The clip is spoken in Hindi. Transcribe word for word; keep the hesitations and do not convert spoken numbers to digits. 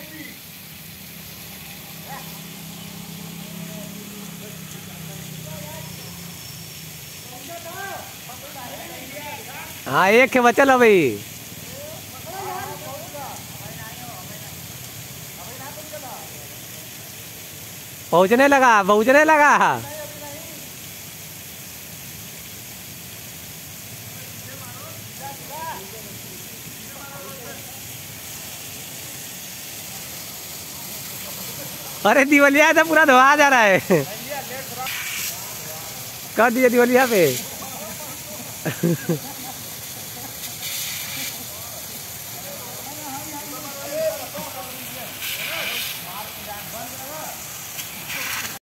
हाँ एक है बचल है भाई। पहुंचने लगा पहुंचने लगा। अरे दिवलिया तो पूरा धोआ जा रहा है। कर दिया दिवलिया पे।